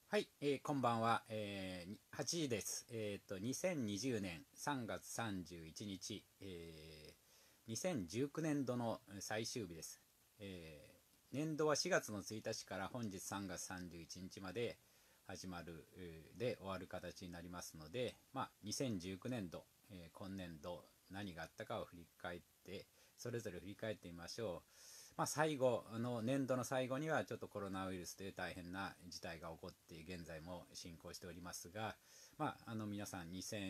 はい、こんばんは、8時です。2020年3月31日、2019年度の最終日です。年度は4月の1日から本日3月31日まで始まる、で終わる形になりますので、2019年度、今年度何があったかを振り返って、それぞれ振り返ってみましょう。最後の年度の最後にはちょっとコロナウイルスで大変な事態が起こって現在も進行しておりますが、皆さん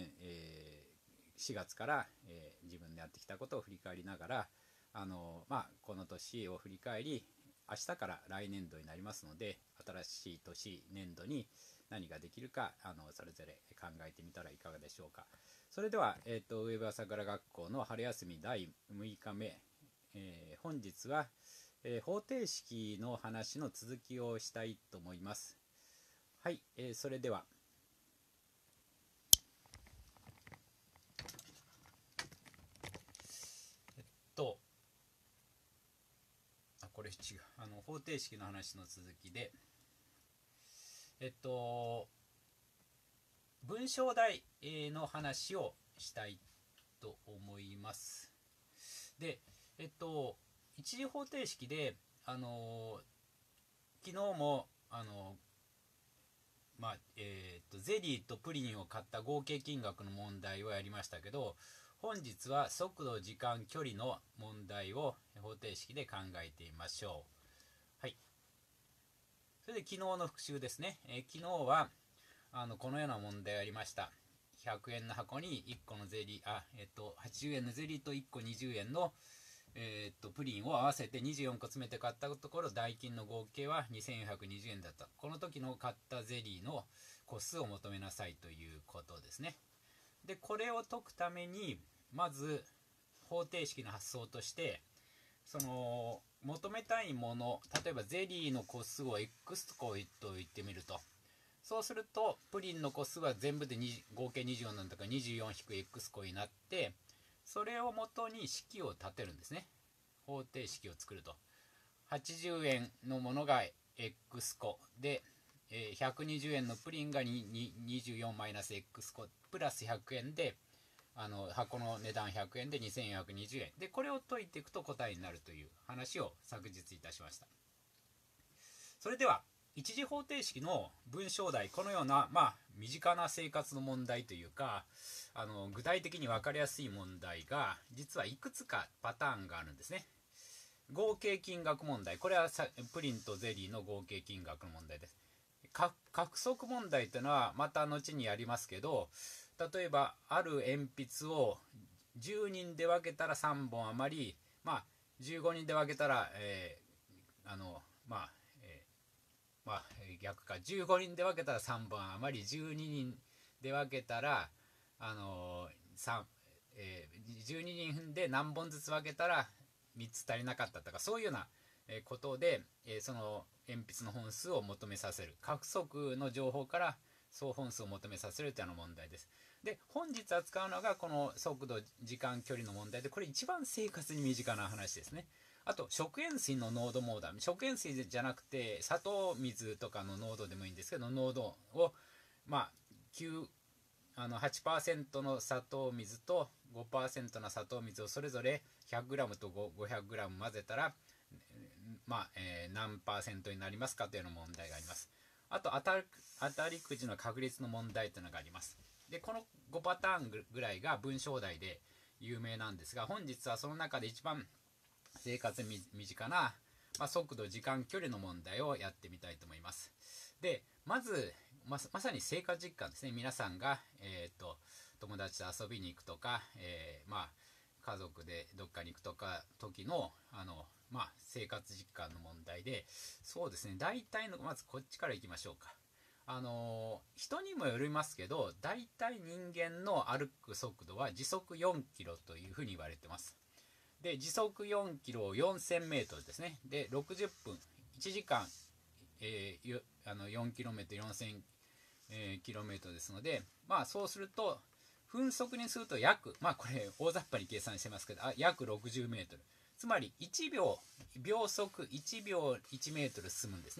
4月から、自分でやってきたことを振り返りながらこの年を振り返り、明日から来年度になりますので、新しい年年度に何ができるかそれぞれ考えてみたらいかがでしょうか。それでは、ウェブ朝倉学校の春休み第6日目、本日は、方程式の話の続きをしたいと思います。はい、それではこれ違う、方程式の話の続きで、文章題の話をしたいと思います。で、一次方程式で、昨日もゼリーとプリンを買った合計金額の問題をやりましたけど、本日は速度、時間、距離の問題を方程式で考えてみましょう。はい。それで昨日の復習ですね。昨日はこのような問題をやりました。100円の箱に1個のゼリー、80円のゼリーと1個20円のプリンを合わせて24個詰めて買ったところ、代金の合計は2420円だった。この時の買ったゼリーの個数を求めなさいということですね。で、これを解くために、まず方程式の発想として、求めたいもの、例えばゼリーの個数を X 個と言ってみると、そうするとプリンの個数は全部で合計24なんだから 24-X 個になって、それをもとに式を立てるんですね。方程式を作ると、80円のものが X 個で、120円のプリンが 24-X 個プラス100円で、箱の値段100円で2420円で、これを解いていくと答えになるという話を昨日いたしました。それでは一次方程式の文章題、このような、身近な生活の問題というか、具体的に分かりやすい問題が実はいくつかパターンがあるんですね。合計金額問題、これはプリンとゼリーの合計金額の問題です。獲得問題というのはまた後にやりますけど、例えばある鉛筆を10人で分けたら3本余り、15人で分けたら、逆か、15人で分けたら3本余り、12人で分けたら12人で何本ずつ分けたら3つ足りなかったとか、そういうようなことで、その鉛筆の本数を求めさせる、獲得の情報から総本数を求めさせるというような問題です。で、本日扱うのがこの速度、時間、距離の問題で、これ一番生活に身近な話ですね。あと食塩水の濃度モーダル、食塩水じゃなくて砂糖水とかの濃度でもいいんですけど、濃度を8% の砂糖水と 5% の砂糖水をそれぞれ 100g と 500g 混ぜたら、何%になりますかというような問題があります。あと当たりくじの確率の問題というのがあります。で、この5パターンぐらいが文章題で有名なんですが、本日はその中で一番生活に身近な、速度、時間、距離の問題をやってみたいと思います。で、まずまさに生活実感ですね。皆さんが、友達と遊びに行くとか、家族でどっかに行くとか時の生活実感の問題で、そうですね、大体のまずこっちからいきましょうか。人にもよりますけど、大体人間の歩く速度は時速4キロというふうに言われてます。で、時速4キロを4000メートルですね。で、60分、1時間、4キロメートル、4000キロメートルですので、そうすると分速にすると約、これ大雑把に計算してますけど、約60メートル、つまり1秒速1秒1メートル進むんですね。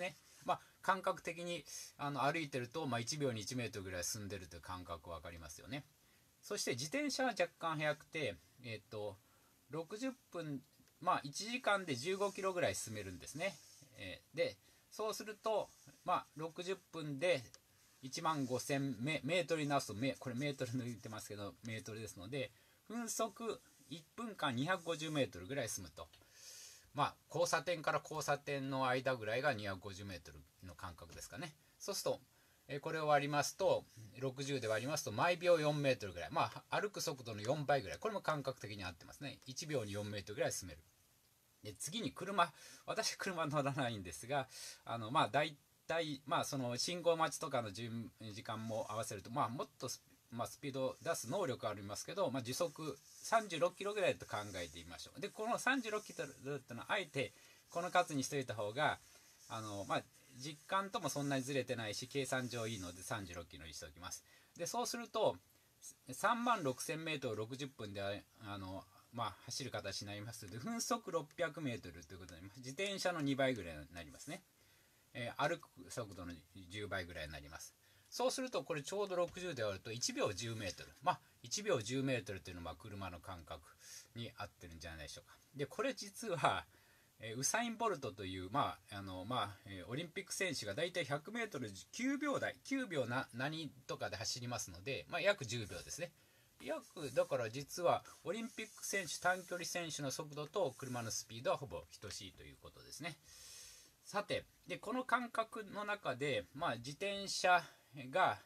感覚的に歩いてると、1秒に1メートルぐらい進んでるという感覚分かりますよね。そして自転車は若干速くて、60分、1時間で15キロぐらい進めるんですね。でそうすると、60分で1万5000メートルに直すと、これメートル抜いてますけどメートルですので、分速1分間250メートルぐらい進むと。交差点から交差点の間ぐらいが250メートルの間隔ですかね。そうすると、これを割りますと、60で割りますと毎秒4メートルぐらい、歩く速度の4倍ぐらい、これも感覚的に合ってますね。1秒に4メートルぐらい進める。で次に私車乗らないんですが、大体、その信号待ちとかの時間も合わせると、もっとスピードを出す能力ありますけど、時速36キロぐらいと考えてみましょう。でこの36キロっていうのはあえてこの数にしておいた方が実感ともそんなにずれてないし計算上いいので36キロにしておきます。でそうすると3万6000メートル60分で走る形になりますので、分速600メートルということになります。自転車の2倍ぐらいになりますね。歩く速度の10倍ぐらいになります。そうするとこれちょうど60で割ると1秒10メートル、1秒10メートルというのは車の感覚に合ってるんじゃないでしょうか。でこれ実はウサイン・ボルトという、オリンピック選手がだいたい100メートル9秒台9秒何とかで走りますので、約10秒ですね。だから実はオリンピック選手短距離選手の速度と車のスピードはほぼ等しいということですね。さてでこの感覚の中で、自転車が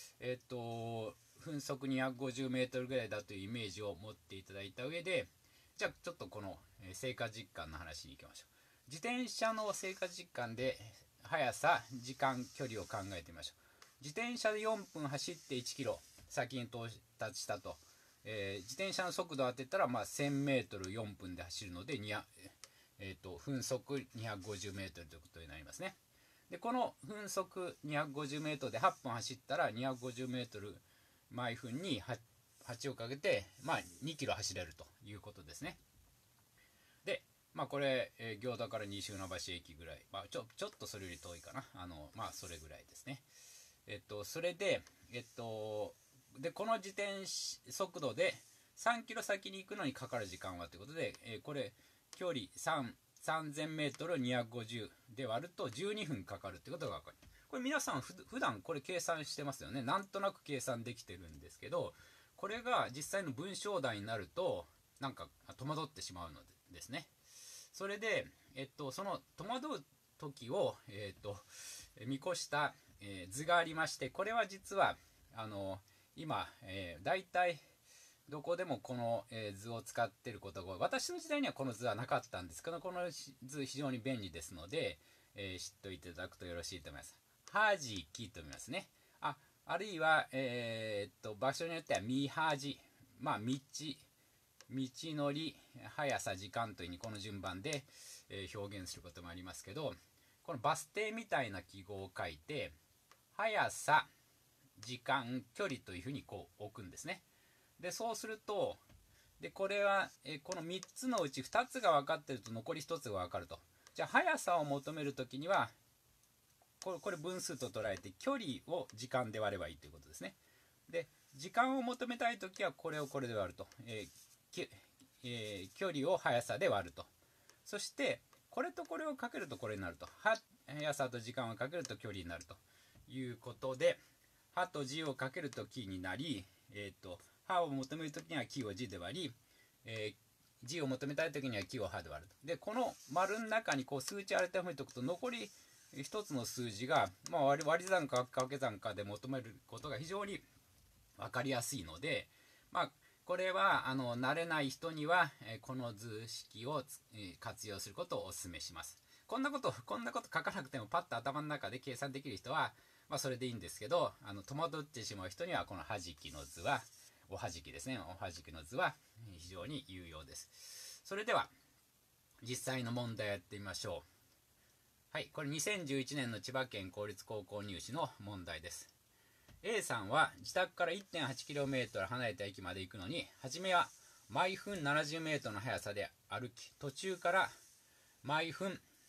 分速250メートルぐらいだというイメージを持っていただいた上で、じゃあちょっとこの成果実感の話に行きましょう。自転車の成果実感で速さ時間距離を考えてみましょう。自転車で4分走って1キロ先に到達したと、自転車の速度を当てたら1000メートル4分で走るので分速250メートルということになりますね。でこの分速250メートルで8分走ったら250メートル毎分に 8をかけて、2キロ走れるということですね。で、これ、行田から西船橋駅ぐらい、ちょっとそれより遠いかな。それぐらいですね。それで、でこの自転速度で3キロ先に行くのにかかる時間はということで、これ距離3000メートル250で割ると12分かかるということが分かる。これ皆さん普段これ計算してますよね。なんとなく計算できてるんですけど、これが実際の文章題になるとなんか戸惑ってしまうのですね。それで、その戸惑う時を、見越した、図がありまして、これは実は今、大体どこでもこの、図を使っていることが多い。私の時代にはこの図はなかったんですけど、この図非常に便利ですので、知っておいていただくとよろしいと思います。はじきと見ますね。あるいは、場所によってはみはじ、道のり、速さ、時間というふうにこの順番で、表現することもありますけど、このバス停みたいな記号を書いて速さ、時間、距離というふうにこう置くんですね。でそうするとこれは、この3つのうち2つが分かっていると残り1つが分かると。じゃあ速さを求めるときにはこれ分数と捉えて距離を時間で割ればいいということですね。で時間を求めたいときはこれをこれで割ると、距離を速さで割ると。そしてこれとこれをかけるとこれになると。速さと時間をかけると距離になるということで、はとじをかけるときになり、はを求めるときにはきをじで割り、じを求めたいときにはきをはで割ると。でこの丸の中にこう数値を当てはめておくと、残り一つの数字が、割り算か掛け算かで求めることが非常に分かりやすいので、これは慣れない人には、この図式を、活用することをお勧めします。こんなこと書かなくてもパッと頭の中で計算できる人は、それでいいんですけど、戸惑ってしまう人にはこのはじきの図は、おはじきですね、おはじきの図は非常に有用です。それでは実際の問題をやってみましょう。はい、これ2011年の千葉県公立高校入試の問題です。A さんは自宅から 1.8km 離れた駅まで行くのに、初めは毎分 70m の速さで歩き、途中から毎分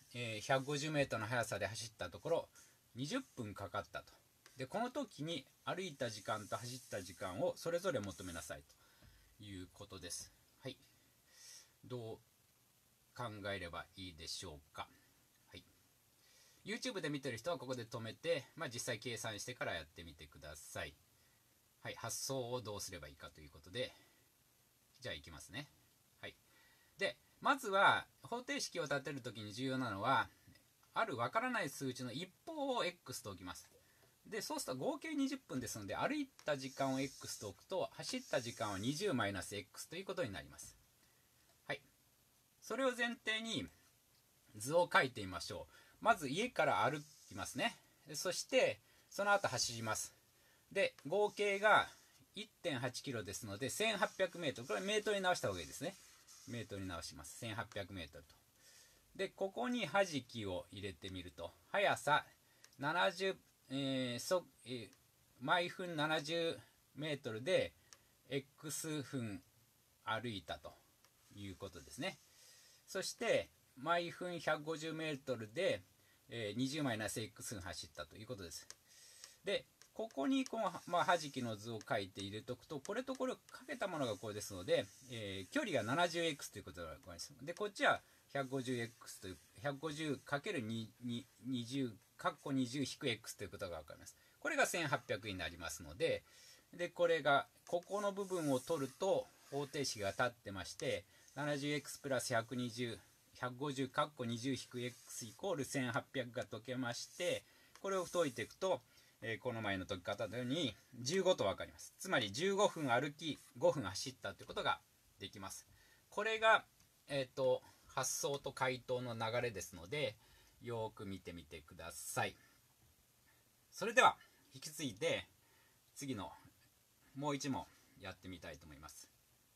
150メートルの速さで走ったところ20分かかったと。でこの時に歩いた時間と走った時間をそれぞれ求めなさいということです。はい、どう考えればいいでしょうか。はい、YouTube で見てる人はここで止めて、実際計算してからやってみてください。はい、発想をどうすればいいかということで、じゃあいきますね。はい、でまずは方程式を立てるときに重要なのは、あるわからない数値の一方を x と置きます。でそうすると合計20分ですので、歩いた時間を x と置くと走った時間は 20-x ということになります。はい、それを前提に図を書いてみましょう。まず家から歩きますね。そしてその後走ります。で合計が 1.8 キロですので1800メートル、これメートルに直した方がいいですね。メートルに直します。1800メートルと。でここに弾きを入れてみると、速さ70、毎分70メートルで x 分歩いたということですね。そして毎分150メートルで 20-x 分走ったということです。でここにこの、弾きの図を書いて入れておくと、これとこれをかけたものがこれですので、距離が 70x ということが分かります。でこっちは 150x という 150×20 括弧20-x ということが分かります。これが1800になりますので、これがここの部分を取ると方程式が立ってまして、 70x プラス120 150括弧20-x イコール1800が解けまして、これを解いていくと、この前の解き方のように15と分かります。つまり15分歩き5分走ったということができます。これが、発想と回答の流れですので、よく見てみてください。それでは引き継いで次のもう一問やってみたいと思います。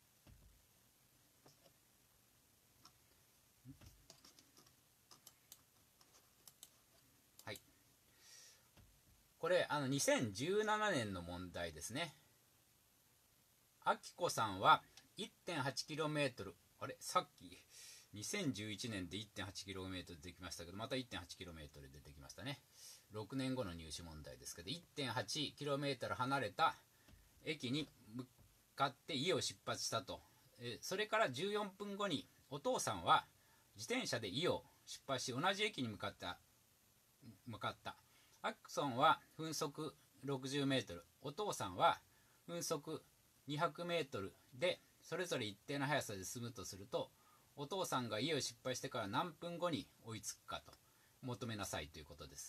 はい、これ2017年の問題ですね。あきこさんは 1.8km、 あれさっき2011年で 1.8km 出てきましたけど、また 1.8km 出てきましたね。6年後の入試問題ですけど、 1.8km 離れた駅に向かって家を出発したと。それから14分後にお父さんは自転車で家を出発し、同じ駅に向かった。アクソンは分速 60m、 お父さんは分速 200m でそれぞれ一定の速さで進むとすると、お父さんが家を出発してから何分後に追いつくかと求めなさいということです。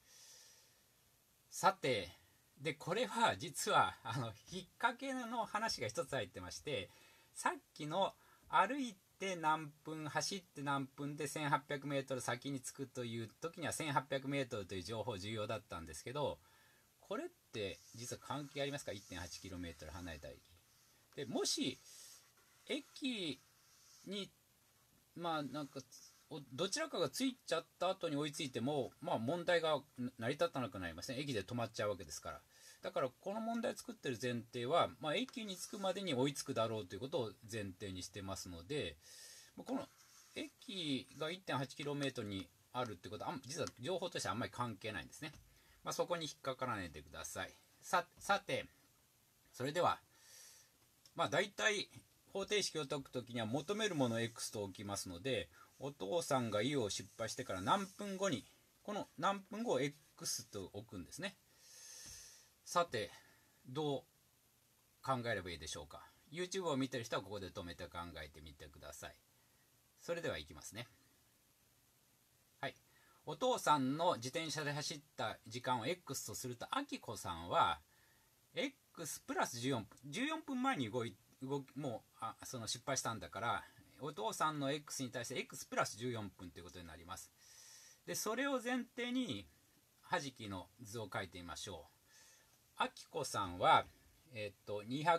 さて、でこれは実は引っ掛けの話が一つ入ってまして、さっきの歩いて何分走って何分で 1800m 先に着くという時には 1800m という情報重要だったんですけど、これって実は関係ありますか？ 1.8km 離れた駅で、もし駅になんかどちらかがついちゃった後に追いついても、問題が成り立たなくなりますね。駅で止まっちゃうわけですから。だからこの問題を作ってる前提は、駅に着くまでに追いつくだろうということを前提にしてますので、この駅が 1.8km にあるってことは実は情報としてはあんまり関係ないんですね。そこに引っかからないでください。さて、それでは大体方程式を解くときには求めるものを x と置きますので、お父さんが家を出発してから何分後に、この何分後を x と置くんですね。さて、どう考えればいいでしょうか。 YouTube を見てる人はここで止めて考えてみてください。それではいきますね。はい、お父さんの自転車で走った時間を x とすると、あきこさんは x プラス14分、14分前にもうその失敗したんだから、お父さんの x に対して x プラス14分ということになります。でそれを前提に弾きの図を書いてみましょう。あきこさんは200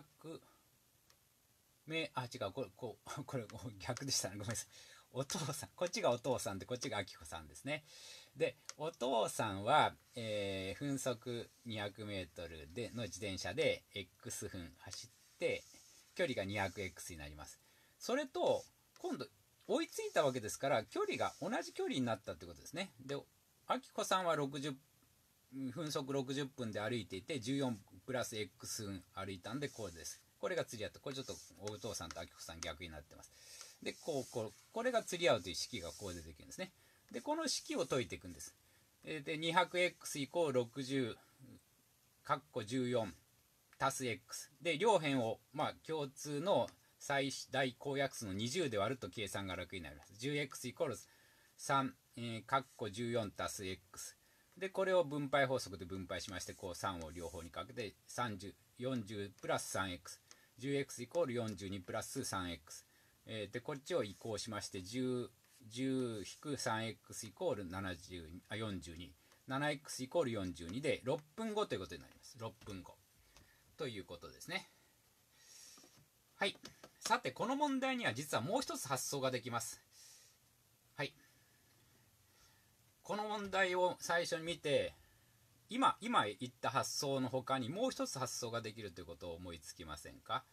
違う、これ逆でしたね、ごめんなさい。お父さん、こっちがお父さんでこっちがあきこさんですね。でお父さんは、分速 200m での自転車で x 分走って距離が 200x になります。それと今度追いついたわけですから、距離が同じ距離になったってことですね。で、あきこさんは分速60分で歩いていて、14プラス X 分歩いたんで、こうです。これが釣り合った。これちょっとお父さんとあきこさん逆になってます。で、これが釣り合うという式がこう出てくるんですね。で、この式を解いていくんです。で、200x イコール60、かっこ14足す x。で、両辺を、共通の最大公約数の20で割ると計算が楽になります。10x イコール3、かっこ14足す x。で、これを分配法則で分配しまして、こう3を両方にかけて40プラス 3x。10x イコール42プラス 3x。で、こっちを移項しまして、10-3x イコール42。7x イコール42で6分後ということになります。6分後。ということですね。はい。さて、この問題には実はもう一つ発想ができます。はい。この問題を最初に見て、今言った発想の他にもう一つ発想ができるということを思いつきませんか？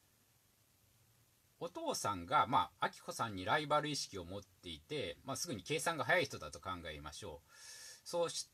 お父さんが、あきこさんにライバル意識を持っていて、すぐに計算が早い人だと考えましょう。そうして、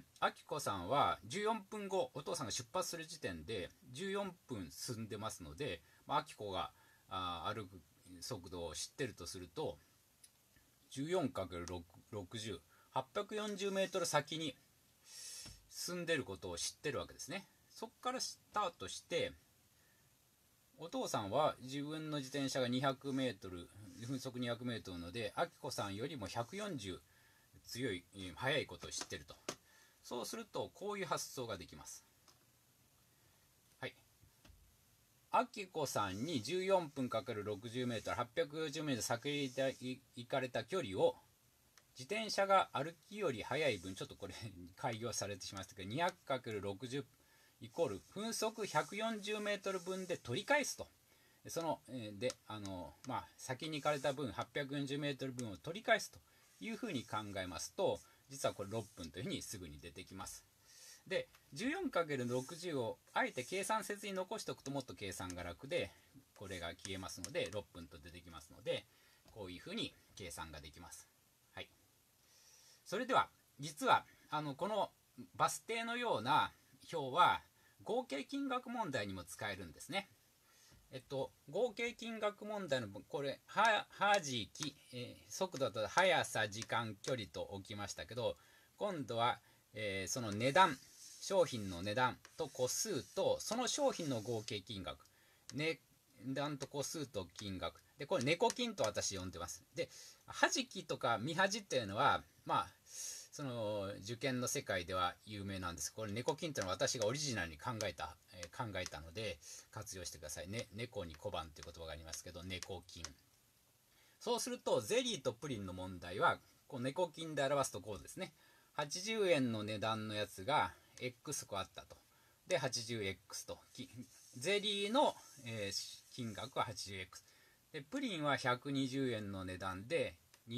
あきこさんは14分後、お父さんが出発する時点で14分進んでますので、あきこが歩く速度を知ってるとすると、14×60、840メートル先に進んでることを知ってるわけですね。そこからスタートして、お父さんは自分の自転車が200メートル、分速200メートルので、あきこさんよりも140強い、速いことを知ってると。そうすると、こういう発想ができます。はい。あきこさんに14分かかる60メートル、840メートル先に行かれた距離を、自転車が歩きより速い分、ちょっとこれ改行されてしましたけど、200×60 イコール分速140メートル分で取り返すと。その、で、先に行かれた分、840メートル分を取り返すというふうに考えますと、実はこれ6分というふうにすぐに出てきます。で、14×60 をあえて計算せずに残しておくともっと計算が楽で、これが消えますので、6分と出てきますので、こういうふうに計算ができます。はい。それでは、実は、このバス停のような表は、合計金額問題にも使えるんですね。合計金額問題のこれはじき、速度と速さ時間距離と置きましたけど、今度は、その値段、商品の値段と個数とその商品の合計金額、値段と個数と金額で、これ猫金と私呼んでます。で、はじきとか見はじっていうのはその受験の世界では有名なんです。これ猫金というのは私がオリジナルに考えたので活用してくださいね。猫に小判という言葉がありますけど、猫金。そうするとゼリーとプリンの問題はこう猫金で表すとこうですね。80円の値段のやつが X 個あったと。で 80X とゼリーの、金額は 80X で、プリンは120円の値段で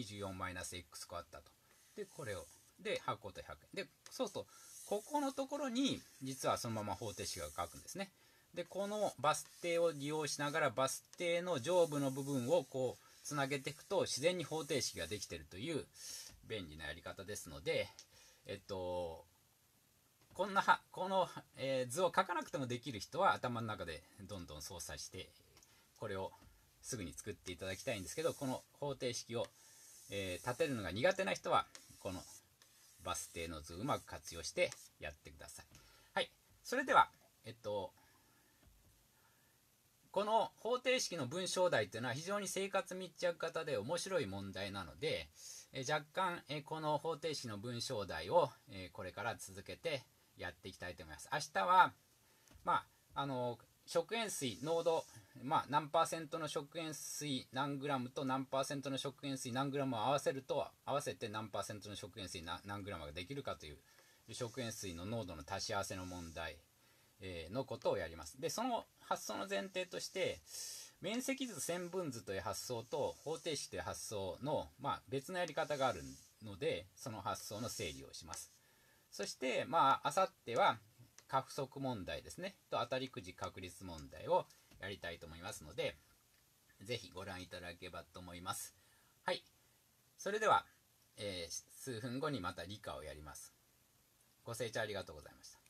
24-X 個あったと。でこれをで箱と100円で、そうするとここのところに実はそのまま方程式が書くんですね。でこのバス停を利用しながらバス停の上部の部分をこうつなげていくと自然に方程式ができているという便利なやり方ですので、この、図を書かなくてもできる人は頭の中でどんどん操作してこれをすぐに作っていただきたいんですけど、この方程式を、立てるのが苦手な人はこのバス停の図をうまく活用してやってください。はい。それでは、この方程式の文章題というのは非常に生活密着型で面白い問題なので、若干、この方程式の文章題を、これから続けてやっていきたいと思います。明日は、食塩水濃度、何パーセントの食塩水何グラムと何パーセントの食塩水何グラムを合わせて何パーセントの食塩水何グラムができるかという食塩水の濃度の足し合わせの問題のことをやります。で、その発想の前提として、面積図線分図という発想と方程式という発想の、別のやり方があるので、その発想の整理をします。そして、あさっては過不足問題ですね、と当たりくじ確率問題をやりたいと思いますので、ぜひご覧いただければと思います。 はい。それでは、数分後にまた理科をやります。ご清聴ありがとうございました。